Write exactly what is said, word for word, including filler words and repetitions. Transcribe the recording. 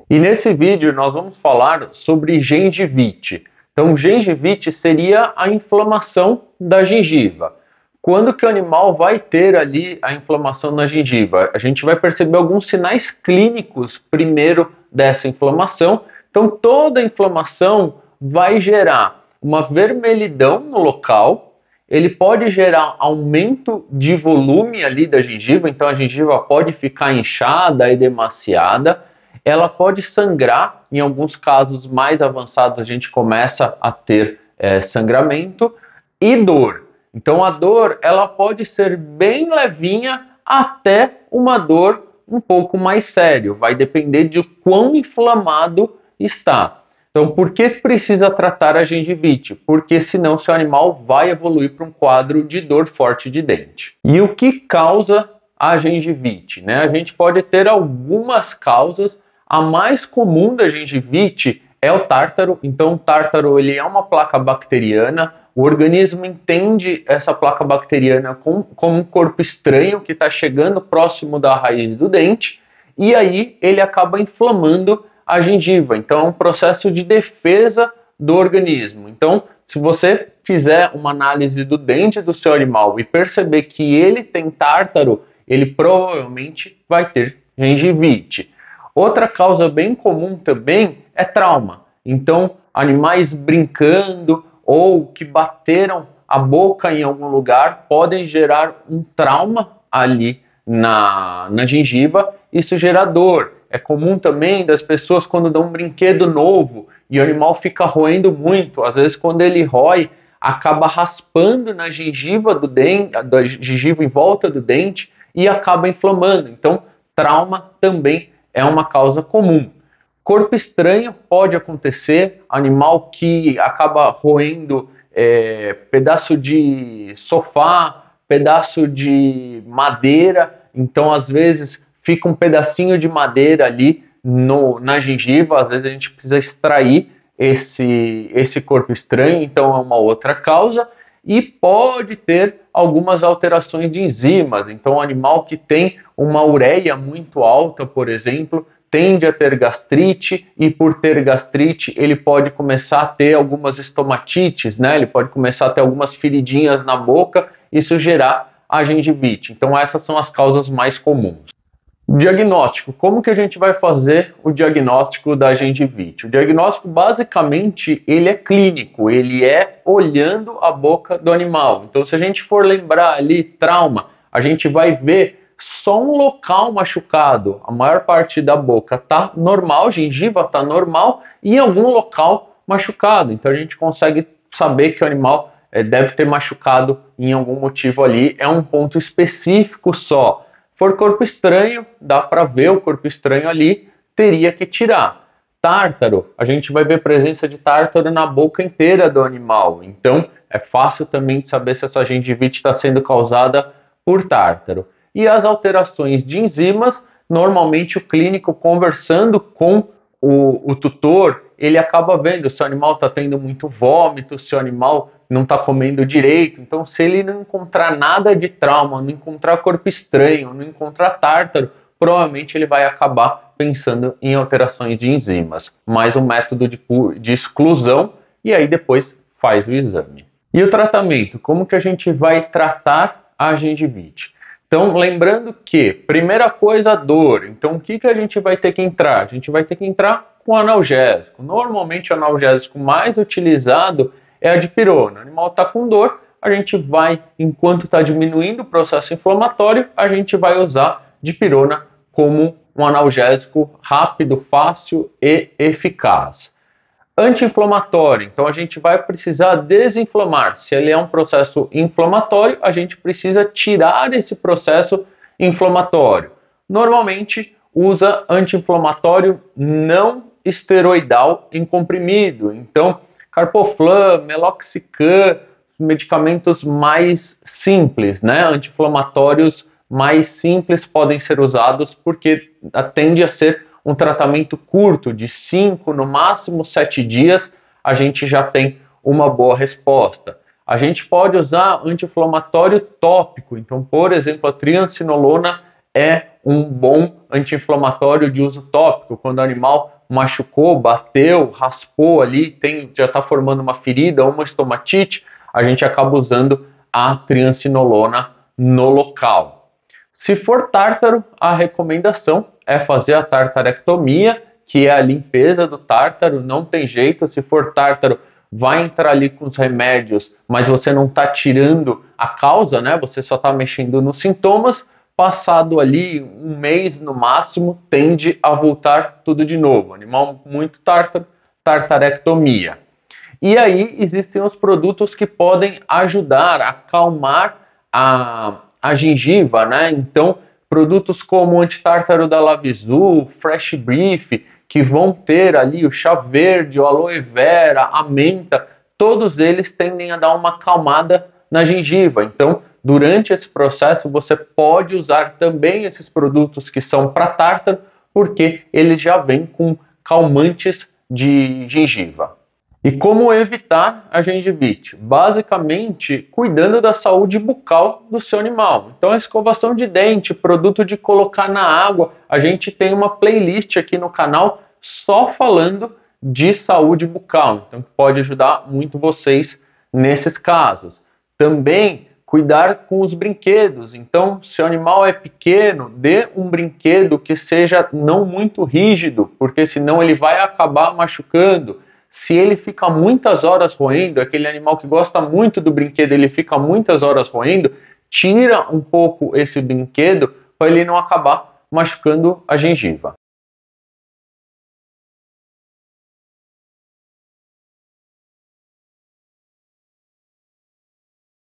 E nesse vídeo nós vamos falar sobre gengivite. Então, gengivite seria a inflamação da gengiva. Quando que o animal vai ter ali a inflamação na gengiva? A gente vai perceber alguns sinais clínicos primeiro dessa inflamação. Então, toda inflamação vai gerar uma vermelhidão no local. Ele pode gerar aumento de volume ali da gengiva, então a gengiva pode ficar inchada e demasiada. Ela pode sangrar, em alguns casos mais avançados a gente começa a ter é, sangramento e dor. Então a dor ela pode ser bem levinha até uma dor um pouco mais séria, vai depender de quão inflamado está. Então por que precisa tratar a gengivite? Porque senão seu animal vai evoluir para um quadro de dor forte de dente. E o que causa a gengivite? Né? A gente pode ter algumas causas. A mais comum da gengivite é o tártaro. Então o tártaro ele é uma placa bacteriana. O organismo entende essa placa bacteriana como, como um corpo estranho que está chegando próximo da raiz do dente e aí ele acaba inflamando a gengiva. Então é um processo de defesa do organismo. Então, se você fizer uma análise do dente do seu animal e perceber que ele tem tártaro, ele provavelmente vai ter gengivite. Outra causa bem comum também é trauma. Então, animais brincando ou que bateram a boca em algum lugar podem gerar um trauma ali na, na gengiva. Isso gera dor. É comum também das pessoas quando dão um brinquedo novo e o animal fica roendo muito. Às vezes quando ele rói, acaba raspando na gengiva do dente, da gengiva em volta do dente e acaba inflamando. Então, trauma também é uma causa comum. Corpo estranho pode acontecer, animal que acaba roendo é, pedaço de sofá, pedaço de madeira, então às vezes fica um pedacinho de madeira ali no, na gengiva, às vezes a gente precisa extrair esse, esse corpo estranho, então é uma outra causa. E pode ter algumas alterações de enzimas, então o animal que tem uma ureia muito alta, por exemplo, tende a ter gastrite e por ter gastrite ele pode começar a ter algumas estomatites, né? Ele pode começar a ter algumas feridinhas na boca, isso gerar a gengivite. Então essas são as causas mais comuns. Diagnóstico. Como que a gente vai fazer o diagnóstico da gengivite? O diagnóstico basicamente ele é clínico, ele é olhando a boca do animal. Então se a gente for lembrar ali trauma, a gente vai ver só um local machucado, a maior parte da boca está normal, gengiva está normal e em algum local machucado. Então a gente consegue saber que o animal é, deve ter machucado em algum motivo ali, é um ponto específico só. For corpo estranho, dá para ver o corpo estranho ali, teria que tirar. Tártaro, a gente vai ver presença de tártaro na boca inteira do animal, então é fácil também de saber se essa gengivite está sendo causada por tártaro. E as alterações de enzimas, normalmente o clínico conversando com o, o tutor, ele acaba vendo se o animal está tendo muito vômito, se o animal não está comendo direito. Então, se ele não encontrar nada de trauma, não encontrar corpo estranho, não encontrar tártaro, provavelmente ele vai acabar pensando em alterações de enzimas. Mais um método de, de exclusão e aí depois faz o exame. E o tratamento? Como que a gente vai tratar a gengivite? Então, lembrando que, primeira coisa, a dor. Então, o que, que a gente vai ter que entrar? A gente vai ter que entrar com analgésico. Normalmente, o analgésico mais utilizado é a dipirona. O animal está com dor, a gente vai, enquanto está diminuindo o processo inflamatório, a gente vai usar dipirona como um analgésico rápido, fácil e eficaz. Anti-inflamatório, então a gente vai precisar desinflamar. Se ele é um processo inflamatório, a gente precisa tirar esse processo inflamatório. Normalmente usa anti-inflamatório não esteroidal em comprimido. Então, Carpoflan, Meloxicam, medicamentos mais simples, né? Anti-inflamatórios mais simples podem ser usados porque tende a ser um tratamento curto, de cinco, no máximo sete dias, a gente já tem uma boa resposta. A gente pode usar anti-inflamatório tópico, então, por exemplo, a triancinolona é um bom anti-inflamatório de uso tópico, quando o animal machucou, bateu, raspou ali, tem, já está formando uma ferida ou uma estomatite, a gente acaba usando a triancinolona no local. Se for tártaro, a recomendação é fazer a tartarectomia, que é a limpeza do tártaro, não tem jeito. Se for tártaro, vai entrar ali com os remédios, mas você não está tirando a causa, né? Você só está mexendo nos sintomas. Passado ali um mês no máximo, tende a voltar tudo de novo. Animal muito tártaro, tartarectomia. E aí existem os produtos que podem ajudar a acalmar a, a gengiva, né? Então, produtos como o antitártaro da Lavisul, Fresh Brief, que vão ter ali o chá verde, o aloe vera, a menta, todos eles tendem a dar uma acalmada na gengiva. Então, durante esse processo, você pode usar também esses produtos que são para tártaro, porque eles já vêm com calmantes de gengiva. E como evitar a gengivite? Basicamente, cuidando da saúde bucal do seu animal. Então, a escovação de dente, produto de colocar na água, a gente tem uma playlist aqui no canal só falando de saúde bucal, então pode ajudar muito vocês nesses casos. Também cuidar com os brinquedos. Então, se o animal é pequeno, dê um brinquedo que seja não muito rígido, porque senão ele vai acabar machucando. Se ele fica muitas horas roendo, aquele animal que gosta muito do brinquedo, ele fica muitas horas roendo, tira um pouco esse brinquedo para ele não acabar machucando a gengiva.